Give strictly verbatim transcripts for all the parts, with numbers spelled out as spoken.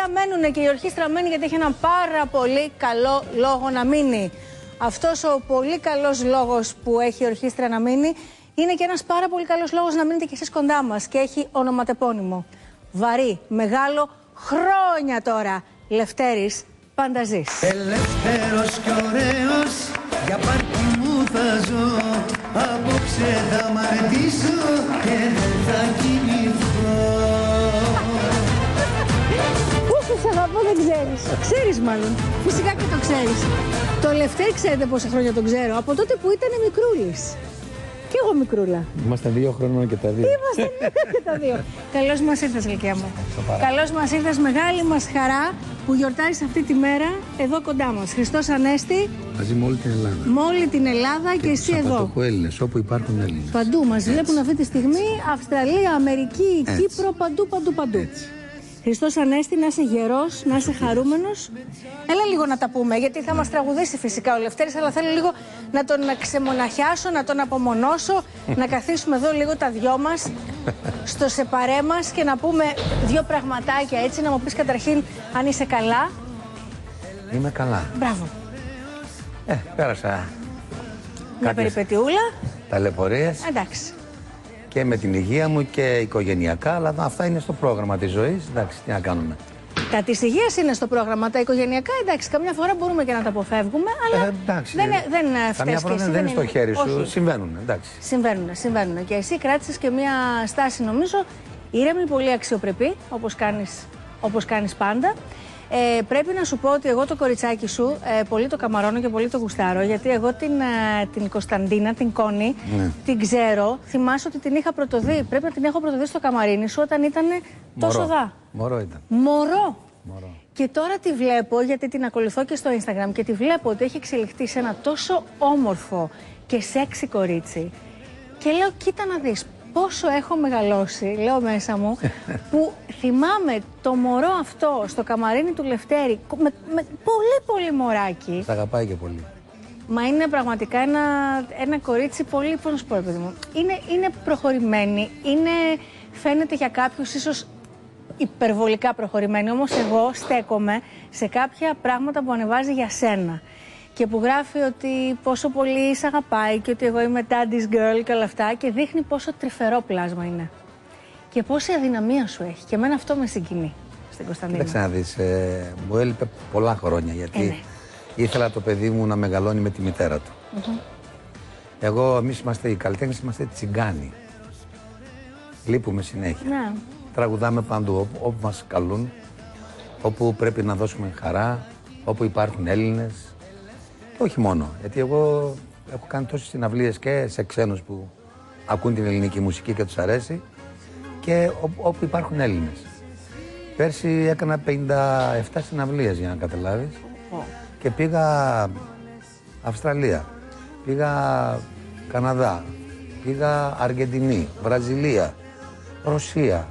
παιδιά μένουν και η ορχήστρα μένει γιατί έχει έναν πάρα πολύ καλό λόγο να μείνει. Αυτός ο πολύ καλός λόγος που έχει η ορχήστρα να μείνει είναι και ένας πάρα πολύ καλός λόγος να μείνετε κι εσείς κοντά μας και έχει ονοματεπώνυμο. Βαρύ, μεγάλο, χρόνια τώρα. Λευτέρης Πανταζής. Ελεύθερος κι ωραίος, για πάρτι μου θα ζω. Απόψε θα μαρτήσω και δεν θα κοιμηθώ. Πόσο σ' αγαπώ δεν ξέρεις. Ξέρεις μάλλον. Φυσικά και το ξέρεις. Το Λευτέρη ξέρετε πόσα χρόνια τον ξέρω. Από τότε που ήταν μικρούλης. Κι εγώ μικρούλα. Είμαστε δύο χρόνια και τα δύο. Είμαστε και τα δύο. Καλώς μας ήρθες, Λυκιά μου. Καλώς μας ήρθες, μεγάλη μας χαρά που γιορτάζεις αυτή τη μέρα εδώ κοντά μας. Χριστός Ανέστη. Μαζί με όλη την Ελλάδα. Με όλη την Ελλάδα και, και εσύ εδώ. Έλληνες, όπου υπάρχουν Έλληνες. Παντού μας βλέπουν αυτή τη στιγμή. Αυστραλία, Αμερική, Έτσι. Κύπρο, παντού, παντού, παντού. Έτσι. Χριστός Ανέστη, να είσαι γερός, να είσαι χαρούμενος. Έλα λίγο να τα πούμε, γιατί θα μας τραγουδήσει φυσικά ο Λευτέρης, αλλά θέλω λίγο να τον ξεμοναχιάσω, να τον απομονώσω, να καθίσουμε εδώ λίγο τα δυο μας, στο σεπαρέ μας και να πούμε δύο πραγματάκια έτσι, να μου πεις καταρχήν αν είσαι καλά. Είμαι καλά. Μπράβο. Ε, πέρασα. Μια περιπετειούλα. Ταλαιπωρίες. Εντάξει. Και με την υγεία μου και οικογενειακά, αλλά αυτά είναι στο πρόγραμμα της ζωής. Εντάξει, τι να κάνουμε. Τα της υγείας είναι στο πρόγραμμα, τα οικογενειακά εντάξει, καμιά φορά μπορούμε και να τα αποφεύγουμε, αλλά ε, εντάξει, δεν, δεν φταίς καμιά φορά και εσύ, δεν είναι στο χέρι σου, όχι. συμβαίνουν, εντάξει. Συμβαίνουν, συμβαίνουν. Και εσύ κράτησες και μια στάση νομίζω ήρεμη, πολύ αξιοπρεπή, όπως κάνεις, όπως κάνεις πάντα. Ε, πρέπει να σου πω ότι εγώ το κοριτσάκι σου ε, πολύ το καμαρώνω και πολύ το γουστάρω, γιατί εγώ την, ε, την Κωνσταντίνα, την Κόνη, ναι. την ξέρω. Θυμάσαι ότι την είχα πρωτοδεί. Πρέπει να την έχω πρωτοδεί στο καμαρίνι σου όταν ήταν τόσο δά. Μωρό ήταν. Μωρό. Μωρό. Και τώρα τη βλέπω, γιατί την ακολουθώ και στο Instagram, και τη βλέπω ότι έχει εξελιχθεί σε ένα τόσο όμορφο και σεξι κορίτσι. Και λέω, κοίτα να δεις. Πόσο έχω μεγαλώσει, λέω μέσα μου, που θυμάμαι το μωρό αυτό στο καμαρίνι του Λευτέρη με, με πολύ πολύ μωράκι. Σ' αγαπάει και πολύ. Μα είναι πραγματικά ένα, ένα κορίτσι πολύ, πώς να σου πω, παιδί μου. Είναι, είναι προχωρημένη, είναι, φαίνεται για κάποιους ίσως υπερβολικά προχωρημένη, όμως εγώ στέκομαι σε κάποια πράγματα που ανεβάζει για σένα. Και που γράφει ότι πόσο πολύ σ' αγαπάει και ότι εγώ είμαι daddy's girl και όλα αυτά, και δείχνει πόσο τρυφερό πλάσμα είναι. Και πόση αδυναμία σου έχει. Και εμένα αυτό με συγκινεί στην Κωνσταντίνα. Κοίταξε να δεις, ε, μου έλειπε πολλά χρόνια γιατί ε, ναι. ήθελα το παιδί μου να μεγαλώνει με τη μητέρα του. Mm-hmm. Εγώ, εμείς είμαστε οι καλλιτέχνες, είμαστε τσιγκάνοι. Λείπουμε συνέχεια. Ναι. Τραγουδάμε παντού όπου, όπου μας καλούν, όπου πρέπει να δώσουμε χαρά, όπου υπάρχουν Έλληνες. Και όχι μόνο, γιατί εγώ έχω κάνει τόσες συναυλίες και σε ξένους που ακούν την ελληνική μουσική και τους αρέσει και όπου υπάρχουν Έλληνες. Πέρσι έκανα πενήντα επτά συναυλίες, για να καταλάβεις, oh. και πήγα Αυστραλία, πήγα Καναδά, πήγα Αργεντινή, Βραζιλία, Ρωσία,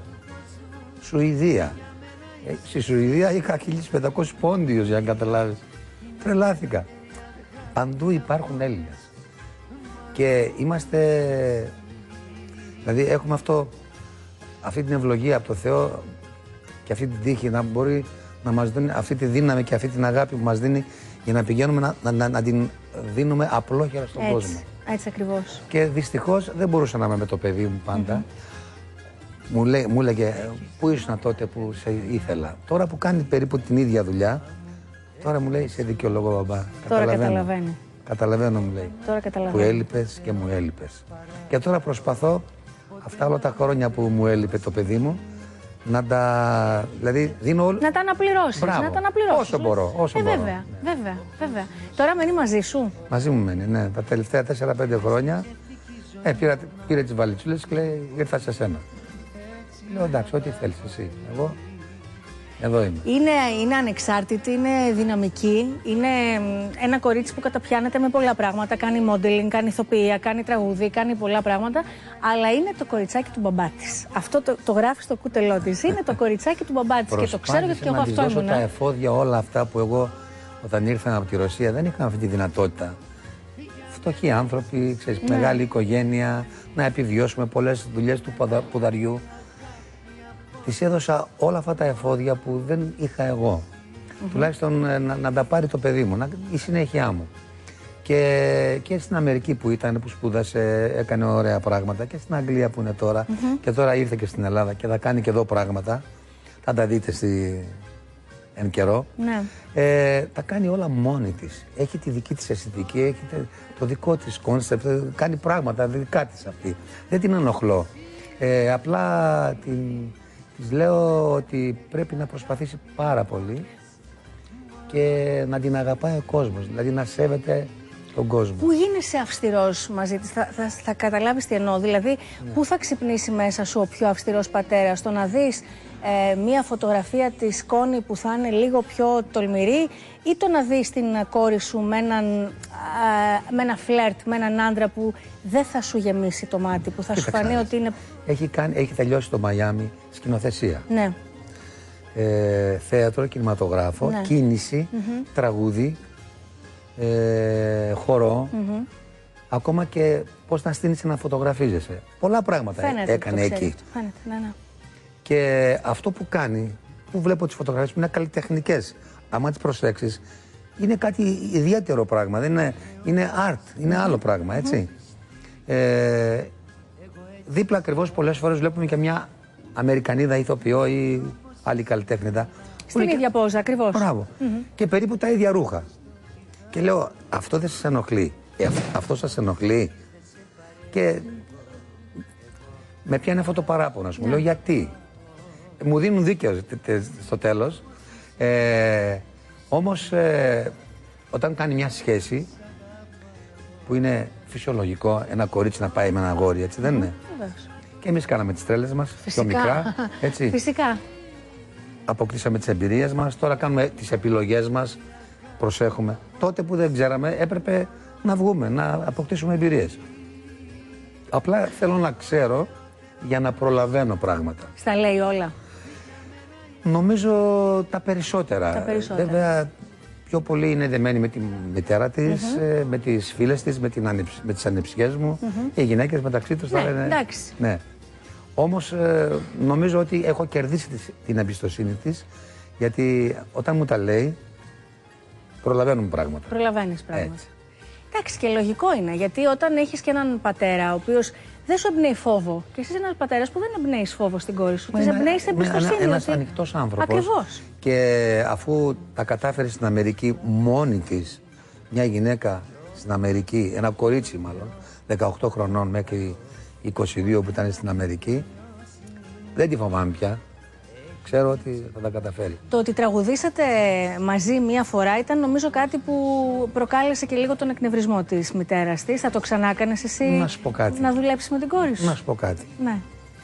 Σουηδία. Ε, στη Σουηδία είχα χίλια πεντακόσιους πόντιους, για να καταλάβεις. Τρελάθηκα. Παντού υπάρχουν Έλληνες. Και είμαστε, δηλαδή έχουμε αυτό, αυτή την ευλογία από το Θεό και αυτή την τύχη να μπορεί να μας δίνει αυτή τη δύναμη και αυτή την αγάπη που μας δίνει για να πηγαίνουμε να, να, να, να την δίνουμε απλόχερα στον έτσι, κόσμο. Έτσι ακριβώς. Και δυστυχώς δεν μπορούσα να είμαι με το παιδί μου πάντα. Mm-hmm. Μου, λέ, μου έλεγε, πού ήσουν τότε που σε ήθελα. Τώρα που κάνει περίπου την ίδια δουλειά, τώρα μου λέει, σε δικαιολογώ μπαμπά. Τώρα καταλαβαίνει. Καταλαβαίνω, μου λέει. Τώρα καταλαβαίνω. Που έλειπες και μου έλειπες. Και τώρα προσπαθώ αυτά όλα τα χρόνια που μου έλειπε το παιδί μου να τα. Δηλαδή δίνω. Να τα αναπληρώσεις. Μπράβο. Να τα αναπληρώσεις. Όσο μπορώ. Όσο ε, μπορώ. Βέβαια, ναι. βέβαια, βέβαια. Τώρα μένει μαζί σου. Μαζί μου μένει, ναι. Τα τελευταία τέσσερα πέντε χρόνια. Ε, πήρα, πήρε τις βαλιτσούλες και λέει, ήρθα σε σένα. Λέω, εντάξει, ό,τι θέλεις εσύ. Εγώ. Εδώ είμαι. Είναι, είναι ανεξάρτητη, είναι δυναμική, είναι ένα κορίτσι που καταπιάνεται με πολλά πράγματα. Κάνει modeling, κάνει ηθοποιία, κάνει τραγούδι, κάνει πολλά πράγματα. Αλλά είναι το κοριτσάκι του μπαμπά της. Αυτό το, το γράφει στο κούτελό της. Είναι το κοριτσάκι του μπαμπά της. Και το ξέρω γιατί και εγώ αυτό ήμουν. Τα εφόδια, όλα αυτά που εγώ όταν ήρθα από τη Ρωσία δεν είχα αυτή τη δυνατότητα. Φτωχοί άνθρωποι, ξέρεις, ναι. μεγάλη οικογένεια, να επιβιώσουμε πολλές δουλειές του ποδαριού. της έδωσα όλα αυτά τα εφόδια που δεν είχα εγώ. Mm-hmm. Τουλάχιστον να, να τα πάρει το παιδί μου, να, η συνέχεια μου. Και, και στην Αμερική που ήταν, που σπούδασε, έκανε ωραία πράγματα, και στην Αγγλία που είναι τώρα, mm-hmm. και τώρα ήρθε και στην Ελλάδα και θα κάνει και εδώ πράγματα. Θα τα δείτε στη... εν καιρό. Ναι. Ε, τα κάνει όλα μόνη της. Έχει τη δική της αισθητική, έχει το δικό της κόνσεπτ, κάνει πράγματα δικά της αυτή. Δεν την ενοχλώ. Ε, απλά την, της λέω ότι πρέπει να προσπαθήσει πάρα πολύ και να την αγαπάει ο κόσμος, δηλαδή να σέβεται τον κόσμο. Πού γίνεσαι αυστηρός μαζί της, θα, θα, θα καταλάβεις τι εννοώ, δηλαδή ναι. Πού θα ξυπνήσει μέσα σου ο πιο αυστηρός πατέρας, το να δεις ε, μία φωτογραφία της Κόνη που θα είναι λίγο πιο τολμηρή, ή το να δεις την κόρη σου με έναν, α, με ένα φλερτ, με έναν άντρα που δεν θα σου γεμίσει το μάτι, που θα Κοίταξα, σου φανεί ότι είναι... Έχει, κάνει, έχει τελειώσει το Μαϊάμι σκηνοθεσία. Ναι. Ε, θέατρο, κινηματογράφο, ναι. κίνηση, mm-hmm. τραγούδι, ε, χορό, mm-hmm. ακόμα και πώς να στείνεις να φωτογραφίζεσαι. Πολλά πράγματα Φαίνεται, έκανε εκεί. Φαίνεται, ναι, ναι. Και αυτό που κάνει, που βλέπω τις φωτογραφίες μου, είναι καλλιτεχνικές. άμα τις προσέξεις, είναι κάτι ιδιαίτερο πράγμα. Δεν είναι, είναι art, είναι άλλο πράγμα, έτσι. Mm-hmm. ε, δίπλα ακριβώς πολλές φορές βλέπουμε και μια Αμερικανίδα ηθοποιό ή άλλη καλλιτέχνηδα. Στην ίδια και... πόζα, ακριβώς. Μπράβο. Mm-hmm. Και περίπου τα ίδια ρούχα. Και λέω, αυτό δεν σας ενοχλεί. Ε, αυτό σας ενοχλεί. Και με πιάνει αυτό το παράπονο, ας πούμε. Yeah. Λέω, γιατί. Μου δίνουν δίκαιο στο τέλος. Ε, όμως, ε, όταν κάνει μια σχέση που είναι φυσιολογικό ένα κορίτσι να πάει με ένα αγόρι, έτσι δεν είναι. Mm-hmm. Και εμείς κάναμε τις τρέλες μας, φυσικά. πιο μικρά, έτσι. Φυσικά. Αποκτήσαμε τις εμπειρίες μας, τώρα κάνουμε τις επιλογές μας, προσέχουμε. Τότε που δεν ξέραμε έπρεπε να βγούμε, να αποκτήσουμε εμπειρίες. Απλά θέλω να ξέρω για να προλαβαίνω πράγματα. Στα λέει όλα. Νομίζω τα περισσότερα. Τα περισσότερα. Βέβαια, πιο πολύ είναι δεμένη με τη μητέρα της, mm-hmm. με τις φίλες της, με, την ανεψ... με τις ανεψιές μου. Mm-hmm. Οι γυναίκες μεταξύ τους ναι, θα λένε... εντάξει. Ναι. Όμως ε, νομίζω ότι έχω κερδίσει την εμπιστοσύνη της, γιατί όταν μου τα λέει, προλαβαίνουμε πράγματα. Προλαβαίνεις πράγματα. Έτσι. Εντάξει, και λογικό είναι, γιατί όταν έχεις και έναν πατέρα ο οποίος δεν σου εμπνέει φόβο, και εσύ είσαι ένας πατέρας που δεν εμπνέει φόβο στην κόρη σου, της εμπνέεις εμπιστοσύνη. Είναι ένας ανοιχτός άνθρωπος. Ακριβώς. Και αφού τα κατάφερε στην Αμερική μόνη της, μια γυναίκα στην Αμερική, ένα κορίτσι μάλλον, δεκαοκτώ χρονών μέχρι είκοσι δύο που ήταν στην Αμερική, δεν τη φοβάμαι πια. Ξέρω ότι θα τα καταφέρει. Το ότι τραγουδήσατε μαζί μία φορά ήταν νομίζω κάτι που προκάλεσε και λίγο τον εκνευρισμό της μητέρας της. Θα το ξανά κάνεις εσύ να, σου πω κάτι. να δουλέψεις με την κόρη σου? Να σου πω κάτι. Ναι.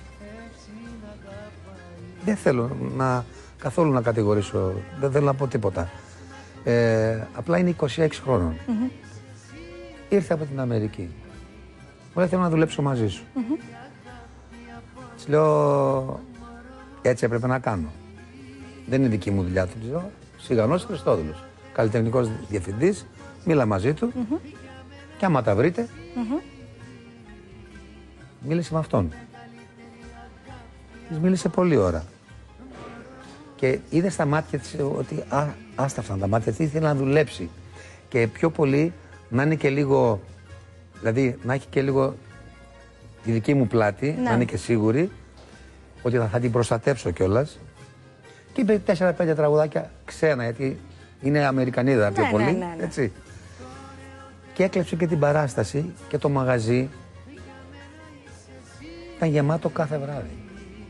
Δεν θέλω να, καθόλου να κατηγορήσω, δεν θέλω να πω τίποτα. Ε, απλά είναι είκοσι έξι χρόνων. Mm-hmm. Ήρθε από την Αμερική. Μου λέει, θέλω να δουλέψω μαζί σου. Mm-hmm. Της λέω, έτσι έπρεπε να κάνω. Δεν είναι δική μου δουλειά, του λέω. Σιγανός Χριστόδουλος, καλλιτεχνικός διευθυντής, μίλα μαζί του, mm-hmm. και άμα τα βρείτε, mm-hmm. μίλησε με αυτόν. Της μίλησε πολλή ώρα. Και είδε στα μάτια της ότι α, άσταυσαν τα μάτια της, ήθελε να δουλέψει. Και πιο πολύ να είναι και λίγο, δηλαδή να έχει και λίγο τη δική μου πλάτη, ναι. να είναι και σίγουρη ότι θα, θα την προστατεύσω κιόλας. Και είπε τέσσερα πέντε τραγουδάκια ξένα, γιατί είναι Αμερικανίδα πιο ναι, πολύ, ναι, ναι, ναι. έτσι. Και έκλεψε και την παράσταση και το μαγαζί ήταν γεμάτο κάθε βράδυ.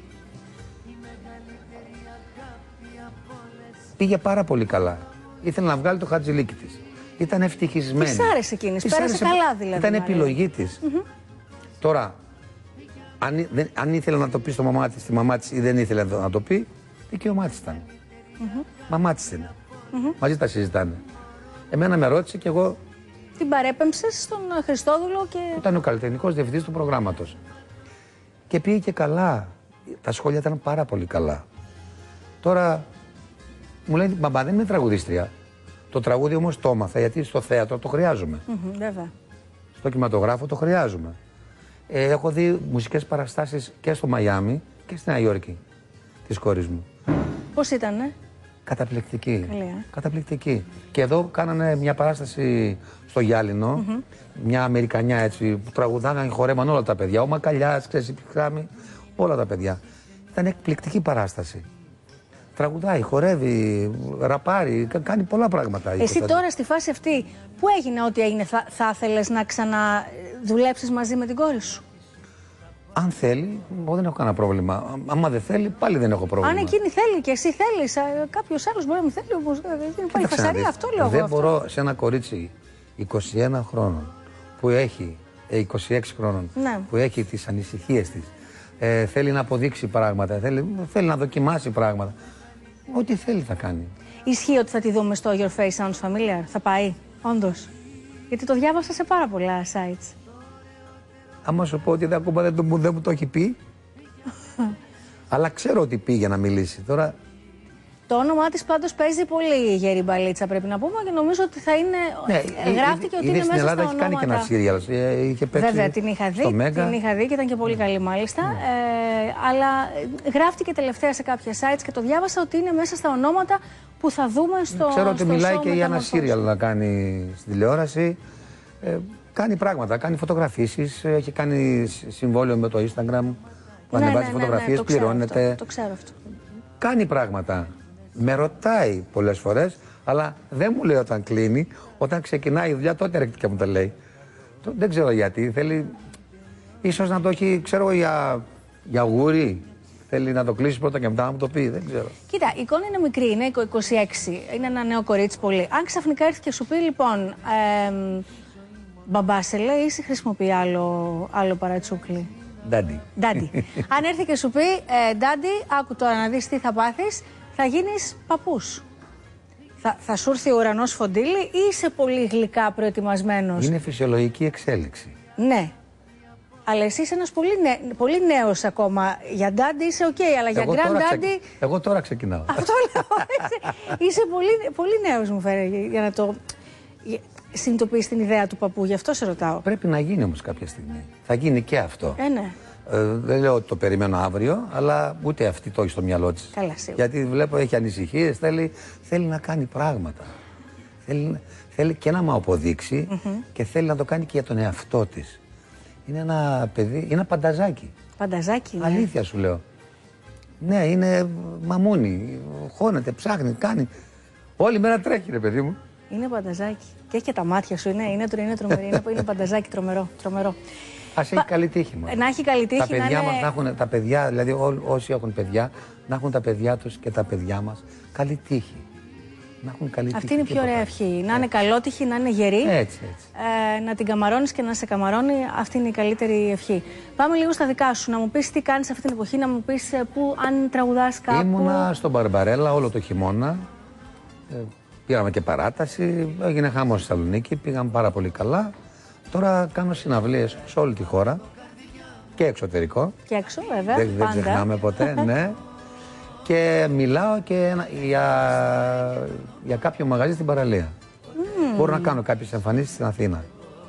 Πήγε πάρα πολύ καλά. Ήθελε να βγάλει το χατζηλίκι της. Ήταν ευτυχισμένη. Της άρεσε εκείνης, πέρασε άρεσε... καλά δηλαδή. Ήταν επιλογή της. Mm-hmm. Τώρα, αν, δεν, αν ήθελε να το πει στο μαμά της, στη μαμά της ή δεν ήθελε να το πει, δικαίωμά της ήταν. Mm-hmm. Μαμά της είναι. Mm-hmm. Μαζί τα συζητάνε. Εμένα με ρώτησε και εγώ... Την παρέπεμψες στον Χριστόδουλο και... Ήταν ο καλλιτεχνικός διευθυντής του προγράμματος. Και πήγε και καλά. Τα σχόλια ήταν πάρα πολύ καλά. Τώρα... Μου λέει, μπαμπά, δεν είναι τραγουδίστρια. Το τραγούδι όμως το έμαθα, γιατί στο θέατρο το χρειάζομαι. Mm-hmm, βέβαια. Στο κινηματογράφο το χρειάζομαι. Ε, έχω δει μουσικές παραστάσεις και στο Μαϊάμι και στη Νέα Υόρκη. της κόρης μου. Πώς ήτανε? Καταπληκτική. Καλή, ε? Καταπληκτική. Και εδώ κάνανε μια παράσταση στο Γυάλινο, mm-hmm. μια Αμερικανιά έτσι, που τραγουδάγανε, χορέμαν όλα τα παιδιά. Ο Μακαλιάς, ξέρεις, η Πικράμη, όλα τα παιδιά. Ήταν εκπληκτική παράσταση. Τραγουδάει, χορεύει, ραπάρει, κάνει πολλά πράγματα. Εσύ τώρα στη φάση αυτή, που έγινε ό,τι έγινε, θα, θα ήθελες να ξαναδουλέψεις μαζί με την κόρη σου? Αν θέλει, εγώ δεν έχω κανένα πρόβλημα. Άμα δεν θέλει, πάλι δεν έχω πρόβλημα. Αν εκείνη θέλει και εσύ θέλεις, κάποιος άλλος μπορεί να μην θέλει, όπως είναι πάλι φασαρία, αυτό λέω εγώ. Δεν αυτό. μπορώ σε ένα κορίτσι είκοσι ένα χρόνων, που έχει, ε, είκοσι έξι χρόνων, ναι. που έχει τις ανησυχίες της, ε, θέλει να αποδείξει πράγματα, θέλει, θέλει να δοκιμάσει πράγματα. Ό,τι θέλει θα κάνει. Ισχύει ότι θα τη δούμε στο Your Face Sounds Familiar? Θα πάει, όντως? Γιατί το διάβασα σε πάρα πολλά sites. Άμα σου πω ότι ακόμα δεν, το, δεν μου το έχει πει, αλλά ξέρω ότι πήγε να μιλήσει. Τώρα... Το όνομά της πάντως παίζει πολύ γερή μπαλίτσα, πρέπει να πούμε, και νομίζω ότι θα είναι. Ναι, γράφτηκε ότι είναι, είναι μέσα στα ονόματα. Έχει κάνει και ένα σύριαλ. Είχε παίξει. Βέβαια, την είχα δει. Την είχα δει και ήταν και πολύ καλή, μάλιστα. Ναι. Ε, αλλά γράφτηκε τελευταία σε κάποια sites και το διάβασα ότι είναι μέσα στα ονόματα που θα δούμε στο. Ξέρω ότι στο μιλάει και για ένα σύριαλ να κάνει στην τηλεόραση. Ε, κάνει πράγματα, κάνει φωτογραφίσεις. Έχει κάνει συμβόλαιο με το Instagram. Που ναι, ανεβάζει ναι, φωτογραφίες, ναι, ναι, το πληρώνεται. Αυτό, το ξέρω αυτό. Κάνει πράγματα. Με ρωτάει πολλές φορές, αλλά δεν μου λέει όταν κλείνει. Όταν ξεκινάει η δουλειά, τότε έρχεται και μου τα λέει. Δεν ξέρω γιατί. Θέλει ίσως να το έχει, ξέρω, για, για γούρι. Θέλει να το κλείσει πρώτα και μετά να μου το πει. Δεν ξέρω. Κοίτα, η εικόνα είναι μικρή, είναι είκοσι έξι. Είναι ένα νέο κορίτσι πολύ. Αν ξαφνικά έρθει και σου πει, λοιπόν, ε, μπαμπά σε λέει, ή χρησιμοποιεί άλλο, άλλο παρατσούκλι? Ντάντι. Ντάντι. Αν έρθει και σου πει, ε, Ντάντι, άκου τώρα να δεις τι θα πάθεις, θα γίνεις παππούς. Θα, θα σου έρθει ο ουρανός φοντίλι ή είσαι πολύ γλυκά προετοιμασμένος? Είναι φυσιολογική εξέλιξη. Ναι. Αλλά εσύ είσαι ένας πολύ, νέ, πολύ νέος ακόμα. Για Ντάντι είσαι οκ, okay, αλλά εγώ για Grand Daddy. Ξε... Εγώ τώρα ξεκινάω. Αυτό λέω. Είσαι, είσαι πολύ, πολύ νέος, μου φαίνεται, για να το συνειδητοποιείς την ιδέα του παππού. Γι' αυτό σε ρωτάω. Πρέπει να γίνει όμως κάποια στιγμή. Θα γίνει και αυτό. Ε, ναι. Ε, δεν λέω ότι το περιμένω αύριο, αλλά ούτε αυτή το έχει στο μυαλό της. Καλά, σίγουρα. Γιατί βλέπω έχει ανησυχίες, θέλει, θέλει να κάνει πράγματα. Θέλει, θέλει και να μου αποδείξει mm-hmm. και θέλει να το κάνει και για τον εαυτό της. Είναι ένα παιδί, είναι ένα πανταζάκι. Πανταζάκι, ναι. Αλήθεια σου λέω. Ναι, είναι μαμούνι. Χώνεται, ψάχνει, κάνει. Όλη μέρα τρέχει, ρε παιδί μου. Είναι πανταζάκι. Και έχει και τα μάτια σου, είναι, είναι, είναι τρομερή. Είναι, είναι πανταζάκι τρομερό. τρομερό. Ας έχει καλή τύχη μας. Να έχει καλή τύχη. Τα παιδιά να είναι... μας να έχουν, τα παιδιά, δηλαδή ό, όσοι έχουν παιδιά, να έχουν τα παιδιά τους και τα παιδιά μας καλή τύχη. Να έχουν καλή Αυτή τύχη. είναι η πιο ωραία ευχή. Να είναι καλότυχη, να είναι γερή. Έτσι, έτσι. Ε, να την καμαρώνεις και να σε καμαρώνει. Αυτή είναι η καλύτερη ευχή. Πάμε λίγο στα δικά σου. Να μου πεις τι κάνεις αυτή την εποχή, να μου πεις που, αν τραγουδάς κάπου. Ήμουνα στον Μπαρμπαρέλα όλο το χειμώνα. Ε, πήραμε και παράταση. Έγινε χάμος στη Θεσσαλονίκη. Πήγαμε πάρα πολύ καλά. Τώρα κάνω συναυλίες σε όλη τη χώρα και εξωτερικό. Και έξω, βέβαια. Δεν, δεν ξεχνάμε ποτέ, ναι. Και μιλάω και για, για κάποιο μαγαζί στην παραλία. Mm. Μπορώ να κάνω κάποιες εμφανίσεις στην Αθήνα.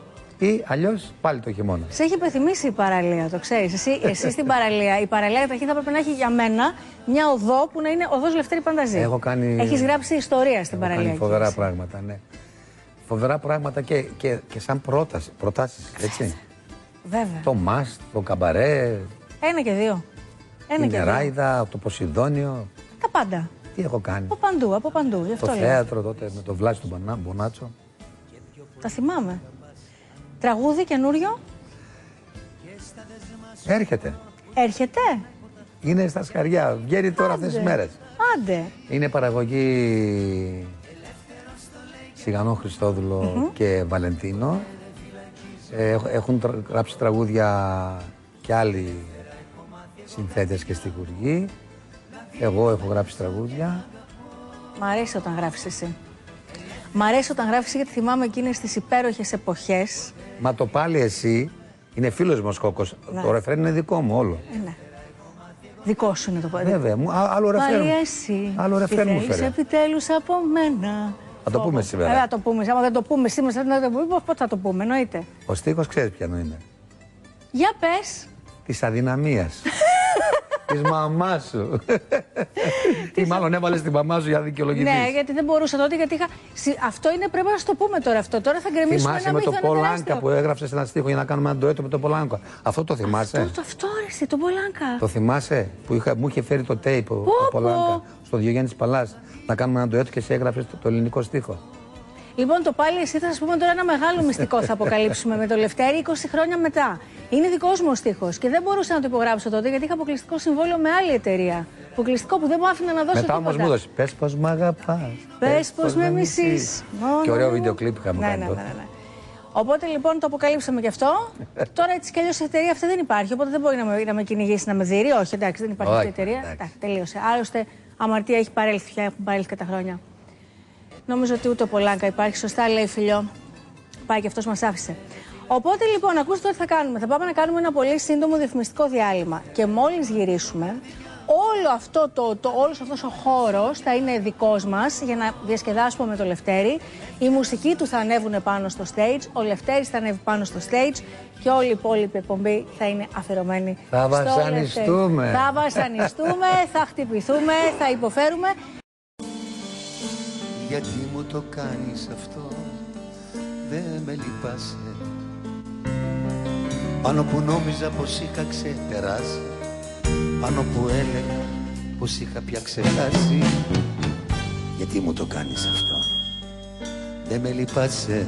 Ή αλλιώς πάλι το χειμώνα. Σε έχει υπενθυμίσει η παραλία, το ξέρεις. Εσύ, εσύ στην παραλία. Η παραλία καταρχήν θα πρέπει να έχει για μένα μια οδό που να είναι οδός Λευτέρη Πανταζή. Έχω κάνει... Έχεις γράψει ιστορία στην Έχω παραλία. Κάνει φοβερά εκεί, πράγματα, ναι. Φοβερά πράγματα και, και, και σαν πρόταση, προτάσεις, έτσι. Βέβαια. Το μαστ, το καμπαρέ. Ένα και δύο. Ένα την και Νεράιδα, το Ποσειδόνιο. Τα πάντα. Τι έχω κάνει. Από παντού, από παντού. Γι' αυτό το λέω. θέατρο τότε με το Βλάση του Μπονάτσο. Τα θυμάμαι. Τραγούδι καινούριο. Έρχεται. Έρχεται. Είναι στα σκαριά. Βγαίνει τώρα αυτές τις μέρες. Άντε. Είναι παραγωγή Σιγανό Χριστόδουλο mm-hmm. και Βαλεντίνο. Ε, έχουν τρα, γράψει τραγούδια και άλλοι συνθέτες και στιχουργοί. Εγώ έχω γράψει τραγούδια. Μ' αρέσει όταν γράφεις εσύ. Μ' αρέσει όταν γράφεις γιατί θυμάμαι εκείνες τις υπέροχες εποχές. Μα το πάλι εσύ είναι φίλος μου ο Σκόκος. Ναι. Το ρεφρέν είναι δικό μου όλο. Ε, ναι. Δικό σου είναι το πάλι. Βέβαια, μου, α, άλλο ρεφρέν. Πάλι εσύ. Άλλο ρεφρέν μου φέρε. Επιτέλους από μένα. Θα το πούμε σήμερα. Θα το πούμε. Άμα δεν το πούμε σήμερα, θα το πούμε. Πότε θα το πούμε, εννοείται. Ο στίχος ξέρεις ποιανό είναι. Για πες. Της αδυναμίας. Της μαμάς σου. Ή μάλλον έβαλες τη μαμά σου για δικαιολογηθείς. Ναι, γιατί δεν μπορούσα τότε, γιατί είχα... Αυτό είναι, πρέπει να σου το πούμε τώρα αυτό. Τώρα θα γκρεμίσουμε ένα μύθο. Θυμάσαι με το Πολάνκα που έγραψες ένα στίχο για να κάνουμε ένα ντουέτο με το Πολάνκα. Αυτό το θυμάσαι? Αυτό, αυτό άρεσε, το Πολάνκα. Το θυμάσαι που είχα, μου είχε φέρει το τέιπ ο Πολάνκα στο Διογέννης Παλάς να κάνουμε ένα ντουέτο και εσύ έγραψες το, το ελληνικό στίχο. Λοιπόν, το πάλι εσύ θα σας πούμε τώρα ένα μεγάλο μυστικό θα αποκαλύψουμε με το Λευτέρη είκοσι χρόνια μετά. Είναι δικός μου ο στίχος και δεν μπορούσα να το υπογράψω τότε γιατί είχα αποκλειστικό συμβόλαιο με άλλη εταιρεία. Αποκλειστικό που δεν μου άφηνε να δώσω μετά τίποτα. Μετά όμως μου έδωσε, πες πως μ' αγαπάς, πες πως με μισείς. Και ωραίο βίντεο κλιπ είχαμε κάνει τότε. Ναι, ναι, ναι. Οπότε λοιπόν το αποκαλύψαμε και αυτό. Τώρα έτσι κι αλλιώς η εταιρεία αυτή δεν υπάρχει. Οπότε δεν μπορεί να με, να με κυνηγήσει, να με δει. Όχι, εντάξει, δεν υπάρχει αυτή η εταιρεία. Εντάξει, τελείωσε. Άλλωστε, αμαρτία έχει παρέλθει πια, έχουν παρέλθει και τα χρόνια. Νομίζω ότι ούτε ο Πολάνκα υπάρχει. Σωστά λέει, φιλιό. Πάει και αυτός μας άφησε. Οπότε λοιπόν, ακούστε τώρα τι θα κάνουμε. Θα πάμε να κάνουμε ένα πολύ σύντομο διαφημιστικό διάλειμμα. Και μόλις γυρίσουμε, όλο αυτό το, το, όλος αυτός ο χώρος θα είναι δικός μας για να διασκεδάσουμε με το Λευτέρη. Η μουσική του θα ανέβουν πάνω στο stage, ο Λευτέρης θα ανέβει πάνω στο stage και όλη η υπόλοιπη εκπομπή θα είναι αφιερωμένη θα στο βασανιστούμε. Λευτέρη. Θα βασανιστούμε, θα χτυπηθούμε, θα υποφέρουμε. Γιατί μου το κάνεις αυτό, δεν με λυπάσαι. Πάνω που νόμιζα πως είχα ξεπεράσει, πάνω που έλεγα πως είχα πια ξεχάσει. Γιατί μου το κάνεις αυτό, δεν με λυπάσαι.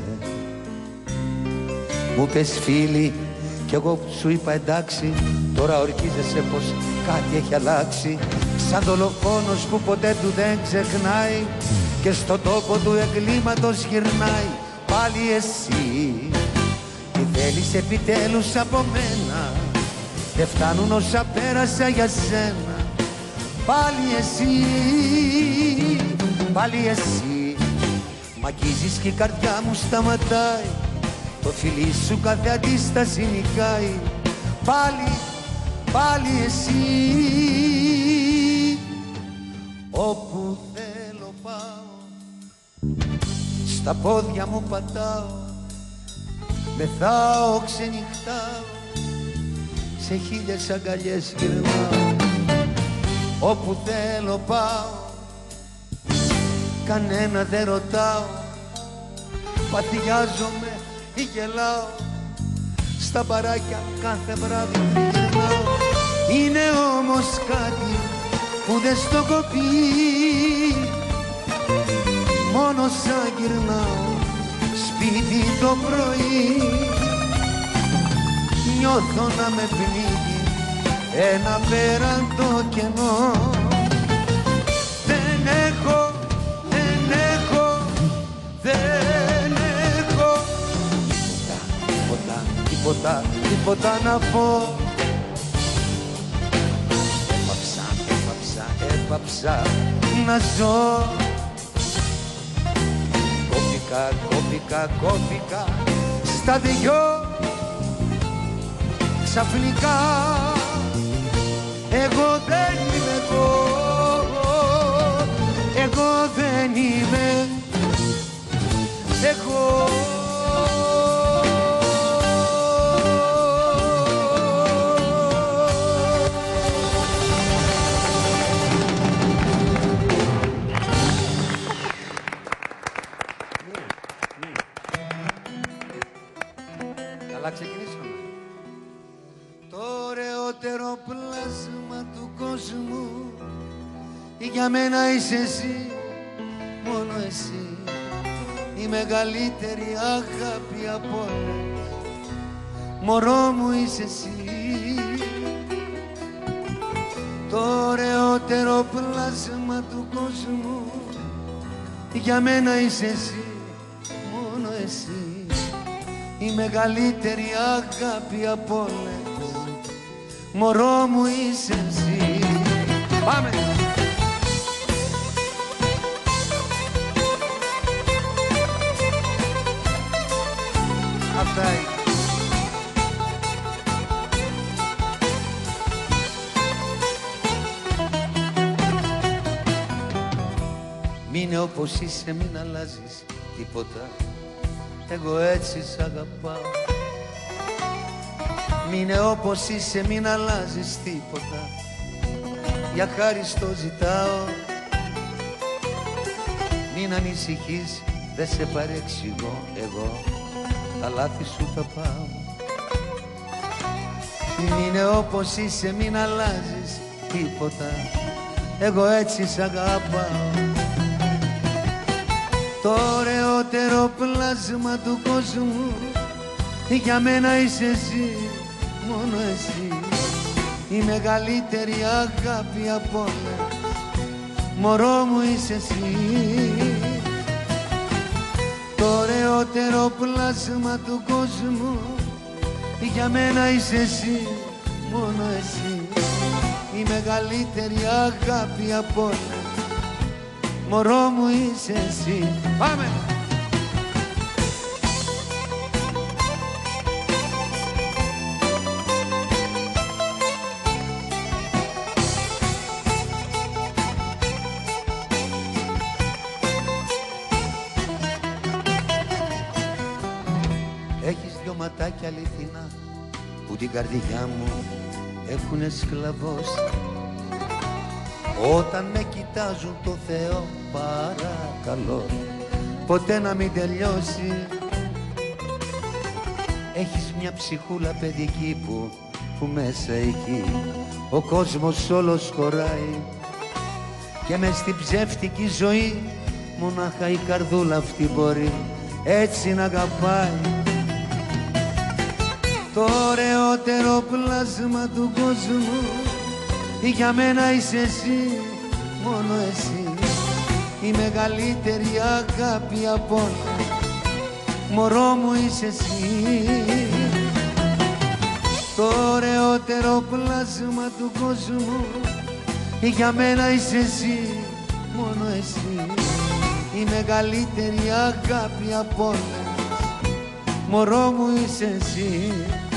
Μου πες φίλοι κι εγώ σου είπα εντάξει. Τώρα ορκίζεσαι πως κάτι έχει αλλάξει. Σαν δολοφόνος που ποτέ του δεν ξεχνάει και στο τόπο του εγκλήματος γυρνάει. Πάλι εσύ τι θέλεις επιτέλους από μένα, δεν φτάνουν όσα πέρασα για σένα. Πάλι εσύ, πάλι εσύ μ' αγγίζεις και η καρδιά μου σταματάει, το φιλί σου κάθε αντίσταση νικάει. Πάλι, πάλι εσύ, όπου θέλω πάω, στα πόδια μου πατάω, μεθάω, ξενυχτάω, σε χίλιες αγκαλιές γυρνάω. Όπου θέλω πάω, κανένα δεν ρωτάω, παθιάζομαι ή γελάω, στα μπαράκια κάθε βράδυ γυρνάω. Είναι όμως κάτι που δεν στο κοπεί, μόνο σαν γυρνάω σπίτι το πρωί, νιώθω να με πνίγει ένα πέραντο κενό. Δεν έχω, δεν έχω, δεν έχω τίποτα, τίποτα, τίποτα να πω. Έπαψα, έπαψα, έπαψα να ζω. Κόπηκα, κόπηκα, κόπηκα στα δυο ξαφνικά. Εγώ δεν είμαι εγώ, εγώ δεν είμαι εγώ. Καλά ξεκινήσαμε. Το ωραιότερο πλάσμα του κόσμου για μένα είσαι εσύ, μόνο εσύ. Η μεγαλύτερη αγάπη απ' όλες, μωρό μου είσαι εσύ. Το ωραιότερο πλάσμα του κόσμου για μένα είσαι εσύ, μόνο εσύ. Η μεγαλύτερη αγάπη απ' όλες, μωρό μου είσαι εσύ. Πάμε! Αυτά είναι. Μείνε όπως είσαι, μην αλλάζεις τίποτα, εγώ έτσι σ' αγαπάω. Μείνε όπως είσαι, μην αλλάζεις τίποτα, για χάρη στο ζητάω. Μην ανησυχείς, δεν σε παρεξηγώ εγώ, τα λάθη σου θα πάω. Μείνε όπως είσαι, μην αλλάζεις τίποτα, εγώ έτσι σ' αγαπάω. Το ωραιότερο πλάσμα του κόσμου για μένα είσαι εσύ, μόνο εσύ. Η μεγαλύτερη αγάπη απ' όλα, μωρό μου είσαι εσύ. Το ωραιότερο πλάσμα του κόσμου για μένα είσαι εσύ, μόνο εσύ. Η μεγαλύτερη αγάπη απ' όλα, μωρό μου είσαι εσύ. Πάμε! Έχεις δυο ματάκια αληθινά που την καρδιά μου έχουνε σκλαβώσει. Όταν με κοιτάζουν το Θεό παρακαλώ ποτέ να μην τελειώσει. Έχεις μια ψυχούλα παιδική που, που μέσα εκεί ο κόσμος όλος χωράει, και μες στην ψεύτικη ζωή μονάχα η καρδούλα αυτή μπορεί έτσι να αγαπάει. Το ωραιότερο πλάσμα του κόσμου για μένα είσαι εσύ, μόνο εσύ. Η μεγαλύτερη αγάπη απ' όλα, μωρό μου είσαι εσύ. Το ωραιότερο πλάσμα του κόσμου για μένα είσαι εσύ, μόνο εσύ. Η μεγαλύτερη αγάπη απ' όλα, μωρό μου είσαι εσύ.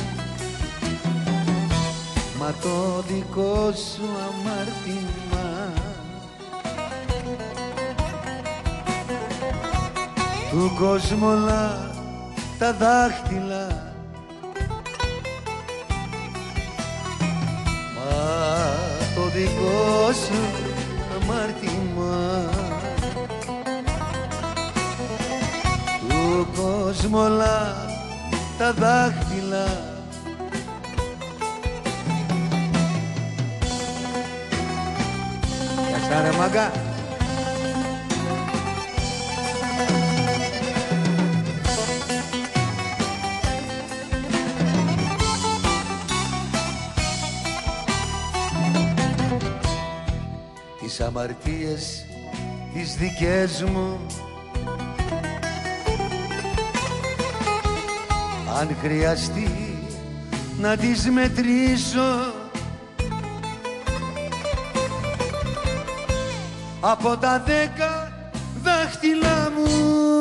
Μα το δικό σου αμάρτημα του κόσμου όλα τα δάχτυλα, μα το δικό σου αμάρτημα του κόσμου όλα τα δάχτυλα. Άρα μαγκά. Τις αμαρτίες τις δικές μου αν χρειαστεί να τις μετρήσω, από τα δέκα δάχτυλα μου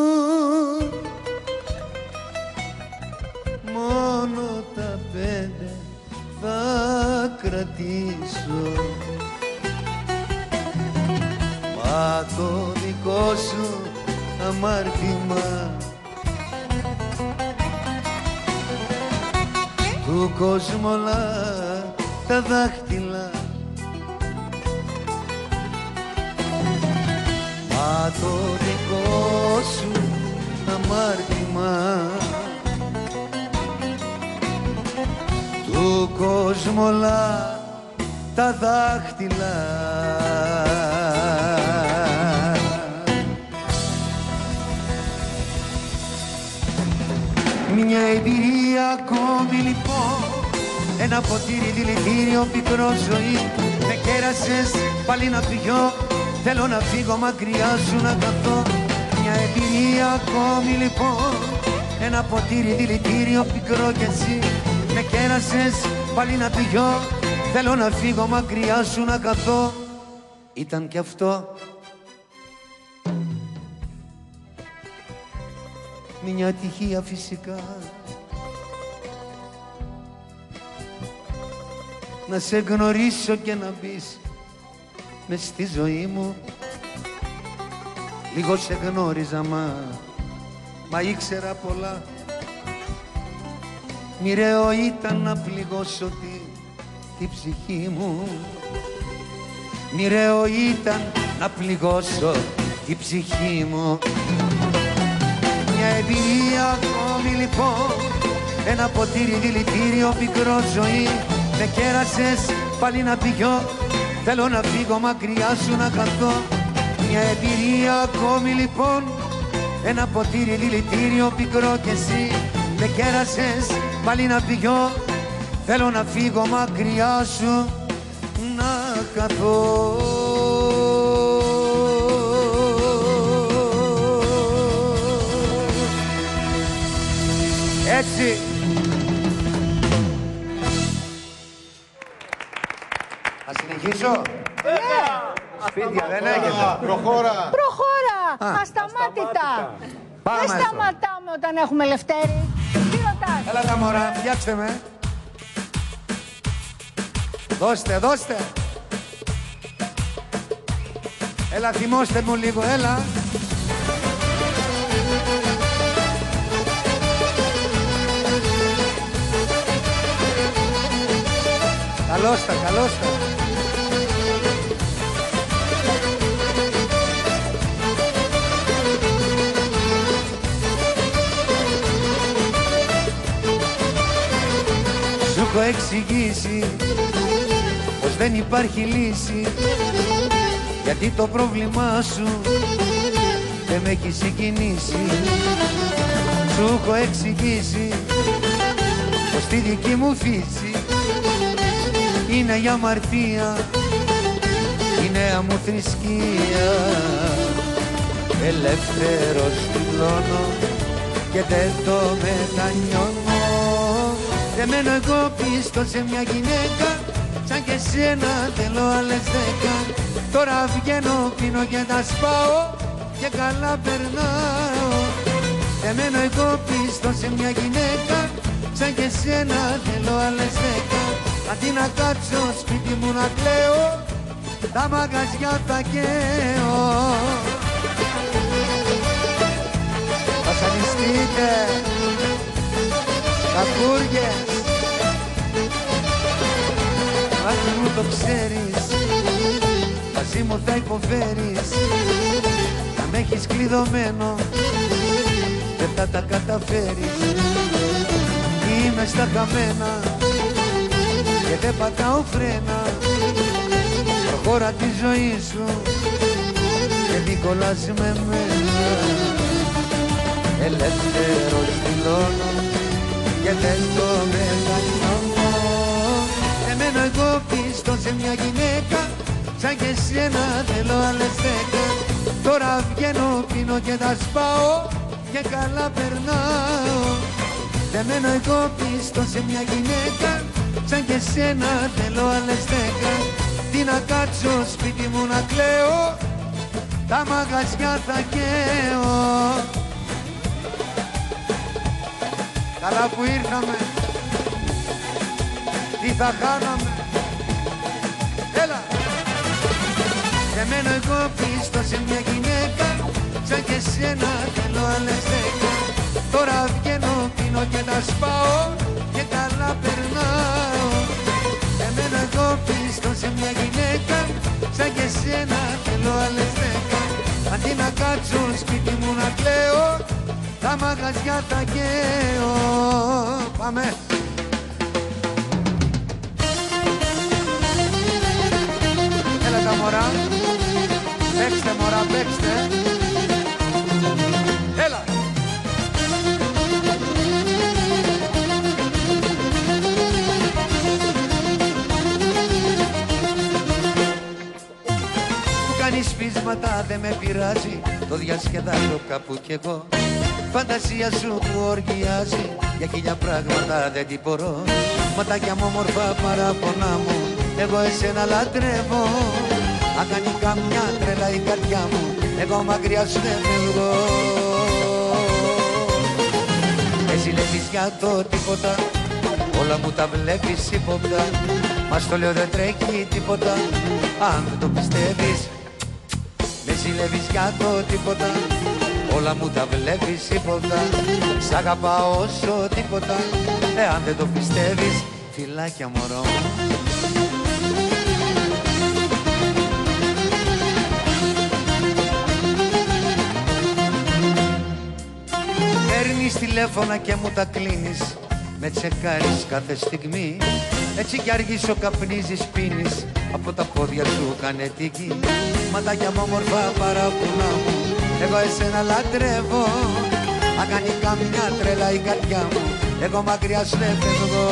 μόνο τα πέντε θα κρατήσω. Μα το δικό σου αμάρτημα του κόσμου όλα τα δάχτυλα, μα το δικό σου αμάρτημα του κόσμου όλα τα δάχτυλα. Μια εμπειρία ακόμη λοιπόν, ένα ποτήρι δηλητήριο πικρό ζωή. Με κέρασες πάλι να πιω, θέλω να φύγω μακριά σου να καθώ. Μια εμπειρία ακόμη λοιπόν, ένα ποτήρι δηλητήριο πικρό κι εσύ. Με κέρασες πάλι να πιω, θέλω να φύγω μακριά σου να καθώ. Ήταν κι αυτό μια ατυχία φυσικά, να σε γνωρίσω και να μπεις μες στη ζωή μου. Λίγο σε γνώριζα μα, μα ήξερα πολλά. Μοιραίο ήταν να πληγώσω τη, τη ψυχή μου. μοιραίο ήταν να πληγώσω τη ψυχή μου. Μια εμπειρία ακόμη λοιπόν, ένα ποτήρι δηλητήριο πικρό ζωή. Με κέρασες πάλι να πηγώ, θέλω να φύγω μακριά σου να χαθώ. Μια εμπειρία ακόμη λοιπόν, ένα ποτήρι δηλητήριο πικρό κι εσύ. Με κέρασες πάλι να πηγώ, θέλω να φύγω μακριά σου να χαθώ. Έτσι. Θα συνεχίσω. Yeah. Σπίτια δεν έχετε. Προχώρα. Προχώρα. Α, Ασταμάτητα. Πάμε Δεν στο. σταματάμε όταν έχουμε Λευτέρη. Τι ρωτάς? Έλα τα μωρά, φτιάξτε με. Δώστε, δώστε. Έλα, θυμώστε μου λίγο, έλα. Καλώς τα, καλώς τα. Σου έχω εξηγήσει πως δεν υπάρχει λύση, γιατί το πρόβλημά σου δεν με έχει συγκινήσει. Σου έχω εξηγήσει πως τη δική μου φύση είναι η αμαρτία, η νέα μου θρησκεία. Ελεύθερος δηλώνω και δεν το μετανιώνω. Δεμένω εγώ πίστο σε μια γυναίκα, σαν και σένα θέλω άλλες δέκα. Τώρα βγαίνω, πίνω και τα σπάω και καλά περνάω. Δεμένω εγώ πίστο σε μια γυναίκα, σαν και σένα θέλω άλλες δέκα. Αντί να κάτσω σπίτι μου να κλαίω, τα μαγαζιά θα καίω. Βασανιστείτε, κακούργες, αν μου το ξέρεις, μαζί μου θα υποφέρεις. Να με έχεις κλειδωμένο, δεν θα τα καταφέρεις. Είμαι στα χαμένα και δεν πατάω φρένα. Προχώρα τη ζωή σου και μην κολλάς με μένα. Ελεύθερος δηλώνω και δεν το μετανιώνω. Εμένα εγώ πίστο σε μια γυναίκα, σαν και σένα θέλω άλλες δέκα. Τώρα βγαίνω, πίνω και τα σπάω και καλά περνάω. Εμένα εγώ πίστο σε μια γυναίκα, σαν και σένα θέλω άλλες δέκα. Τι να κάτσω σπίτι μου να κλαίω, τα μαγαζιά θα καίω. Καλά που ήρθαμε, τι θα χάναμε. Έλα! Δεμένω εγώ πίστο σε μια γυναίκα, σαν και σένα θέλω άλλες δέκα. Τώρα βγαίνω, πίνω και τα σπάω και καλά περνάω. Δεμένω εγώ πίστο σε μια γυναίκα, σαν και σένα θέλω άλλες δέκα. Αντί να κάτσω σπίτι μου να κλαίω, τα μαγαζιά θα καίω. Πάμε! Έλα τα μωρά, παίξτε μωρά, παίξτε. Έλα! Μου κάνεις πείσματα, δεν με πειράζει, το διασκεδάζω κάπου κι εγώ. Φαντασία σου που οργιάζει, για χίλια πράγματα δεν την μπορώ. Ματάκια μου όμορφα, παράπονά μου, εγώ εσένα λατρεύω. Αν κάνει καμιά τρέλα η καρδιά μου, εγώ μακριά σου δεν φεύγω. Εσύ λέεις για το τίποτα, όλα μου τα βλέπεις ύποπτα. Μα στο λέω δεν τρέχει τίποτα, αν δεν το πιστεύεις. Με ζηλεύεις για το τίποτα, όλα μου τα βλέπεις ύποπτα. Σ' αγαπάω όσο τίποτα, εάν δεν το πιστεύεις, φιλάκια μωρό μου. τηλέφωνα και μου τα κλείνεις, με τσεκάρεις κάθε στιγμή. Έτσι κι αργήσω καπνίζεις, πίνεις, από τα πόδια σου κάνε τη γη. Ματάκια μου όμορφα παράπονα μου, εγώ εσένα λατρεύω. Αν κάνει καμιά τρέλα η καρδιά μου, εγώ μακριά σου δεν φεύγω.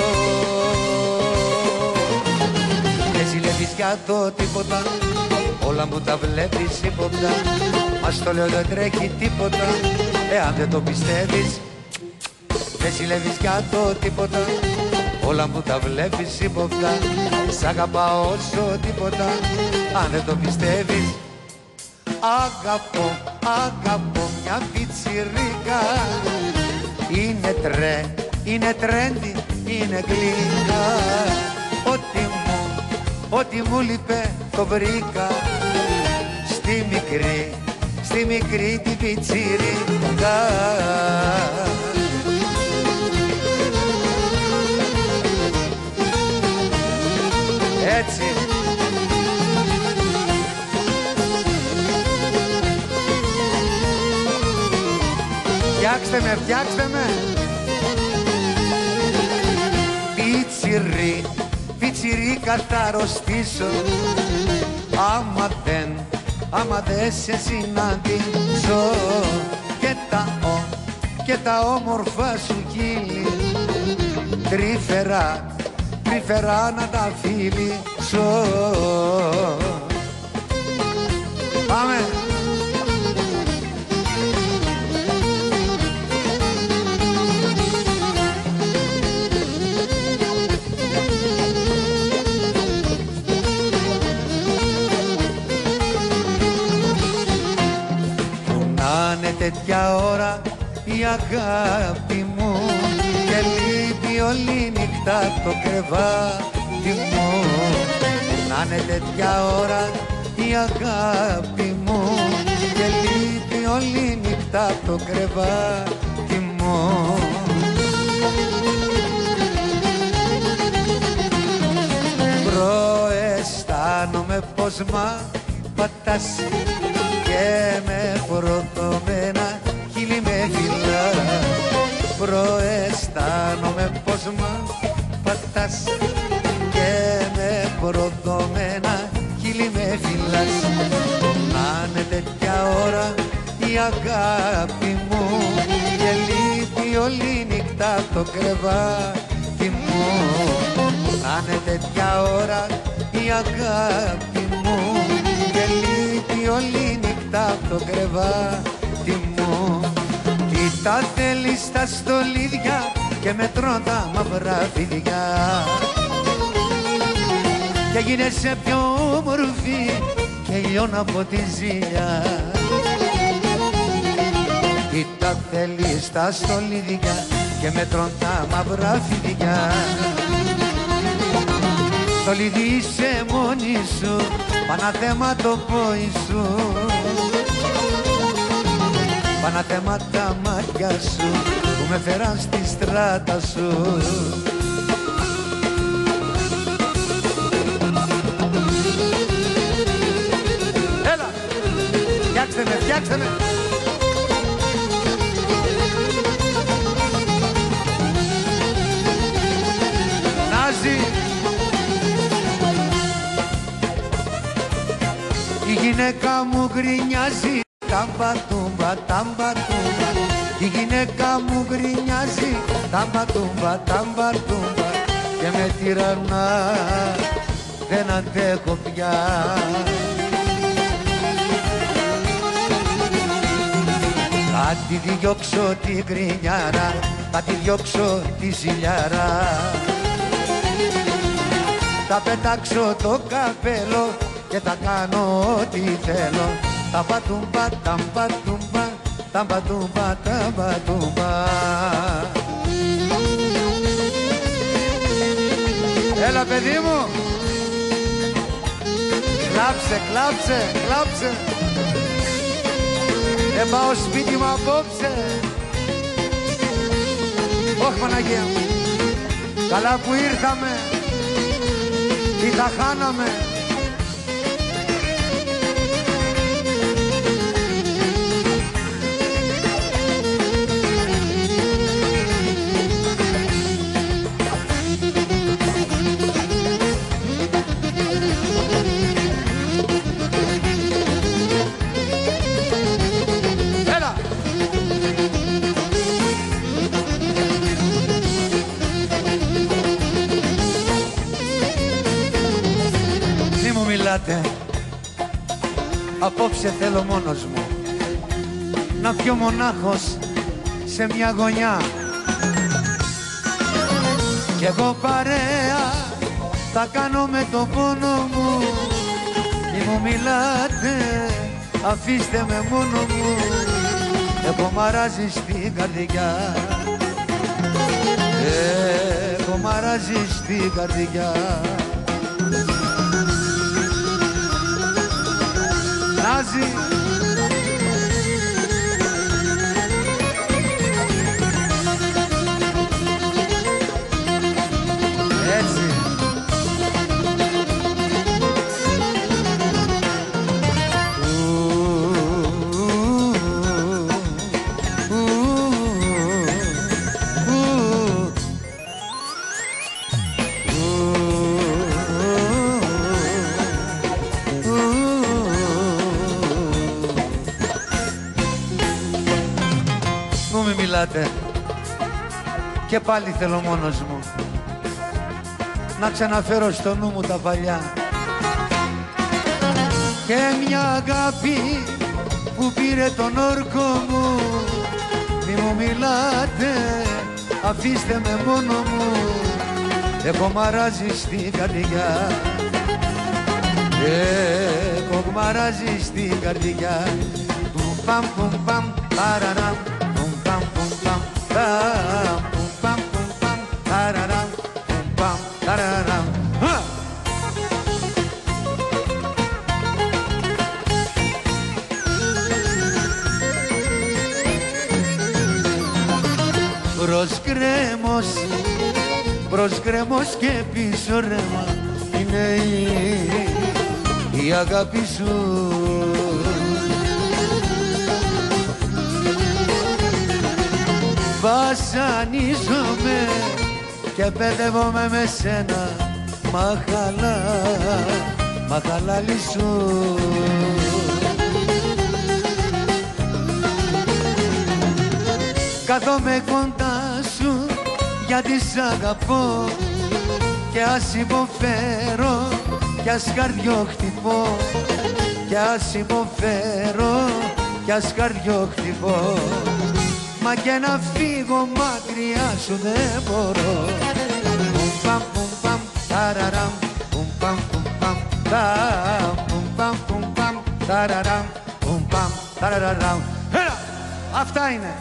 Και ζηλεύεις για το τίποτα, όλα μου τα βλέπεις ύποπτα. Μας το λέω δεν τρέχει τίποτα, εάν δεν το πιστεύεις. Δεν ζηλεύεις για το τίποτα, όλα μου τα βλέπεις ύποπτα. Σ' αγαπάω όσο τίποτα, αν δεν το πιστεύεις. Αγαπώ, αγαπώ μια πιτσιρίκα. Είναι τρε, είναι τρέντι, είναι γλυκά. Ό,τι μου, ό,τι μου λείπε το βρήκα. Στη μικρή, στη μικρή την πιτσιρίκα. Έτσι. Φτιάξτε με, φτιάξτε με. Πιτσιρί, πιτσιρίκα θα αρρωστήσω. Άμα δεν, άμα δεν σε συναντήσω. Και τα ο, και τα όμορφα σου χείλη, τρυφερά, τρυφερά να τα φιλήσω. Πάμε. Που να είναι τέτοια ώρα η αγάπη μου και λείπει όλη νύχτα το κρεβάτι μου. Να είναι τέτοια ώρα η αγάπη μου και λείπει όλη νύχτα το κρεβάτι μου. Προαισθάνομαι πως μ' πατάς και με φορτωμένα χείλη με φυλάς. Προαισθάνομαι πως μ' πατάς και με προδομένα χείλη με φυλάς. Να είναι τέτοια ώρα η αγάπη μου και λείπει όλη νύχτα το κρεβάτι μου. Να είναι τέτοια ώρα η αγάπη μου και λείπει όλη νύχτα το κρεβάτι μου. Τα θέλεις στα στολίδια και με τρώνε τα μαύρα φίδια και γίνεσαι πιο όμορφη και λιώνω από τη ζήλια. Τι τα θέλεις στα στολίδια και με τρώνε τα μαύρα φίδια. Στολίδι είσαι μόνη σου, παναθέμα το πόη σου. Παναθέμα τα μάτια σου που με φέραν στη στράτα σου. Έλα, φτιάξτε με, φτιάξτε με. Νάζι. Η γυναίκα μου γκρινιάζει, τάμπα τούμπα, τάμπα τούμπα. Η γυναίκα μου γκρινιάζει, τάμπα τούμπα, τάμπα τούμπα. Και με τυραννά δεν αντέχω πια. Θα τη διώξω την γκρινιάρα, θα τη διώξω τη ζηλιάρα. Θα πετάξω το καπέλο και θα κάνω ό,τι θέλω. Τα πατούμπα, τα πατούμπα, τα πατούμπα, τα πατούμπα. Έλα παιδί μου, κλάψε, κλάψε, κλάψε. Δεν πάω σπίτι μου απόψε. Όχι Παναγία μου, καλά που ήρθαμε, τι θα χάναμε. απόψε θέλω μόνος μου να πιω μονάχος σε μια γωνιά. Κι εγώ παρέα θα κάνω με το πόνο μου. Μη μου μιλάτε, αφήστε με μόνο μου. Έχω μαράζει στην καρδιά, έχω μαράζει στην καρδιά. Νάζι. Έτσι. Μου μη μιλάτε και πάλι θέλω μόνος μου να ξαναφέρω στο νου μου τα παλιά και μια αγάπη που πήρε τον όρκο μου. Μη μου μιλάτε, αφήστε με μόνο μου. Έχω μαράζει στην καρδιά, έχω μαράζει στην καρδιά. Πουμ παμ πουμ παμ παραραμ, πουμ παμ πουμ παμ παραραμ, πουμ παμ πουμ παμ παραραμ, πουμ παμ παραραμ. Προς γκρέμος, προς γκρέμος και πίσω ρέμα είναι η, η αγάπη σου. Βασανίζομαι και παιδεύομαι με σένα, μαχαλά, μαχαλάλι σου. Κάθομαι κοντά σου γιατί σ' αγαπώ κι ας υποφέρω κι ας καρδιοχτυπώ, κι ας υποφέρω κι ας καρδιοχτυπώ. Μα και να φύγω μακριά σου δεν μπορώ. Πουμ παμ πουμ παμ ταραραμ, πουμ παμ πουμ παμ ταραμ, πουμ παμ πουμ παμ ταραραμ, πουμ παμ ταραραμ. Έλα, αυτά είναι.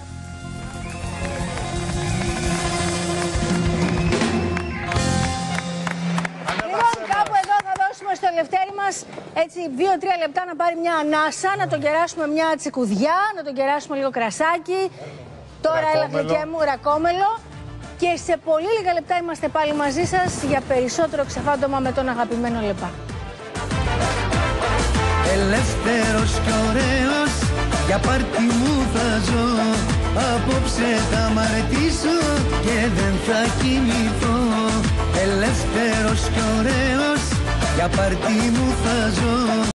Λοιπόν, κάπου εδώ θα δώσουμε στο Λευτέρη μας έτσι δύο τρία λεπτά να πάρει μια ανάσα, να τον κεράσουμε μια τσικουδιά, να τον κεράσουμε λίγο κρασάκι. Τώρα έλα γλυκέ μου, ρακόμελο. Και σε πολύ λίγα λεπτά είμαστε πάλι μαζί σας για περισσότερο ξεφάντωμα με τον αγαπημένο Λεπά. Ελεύθερος κι ωραίος, για πάρτι μου θα ζω. Απόψε θα μαρτήσω και δεν θα κοιμηθώ. Ελεύθερος κι ωραίος, για πάρτι μου θα ζω.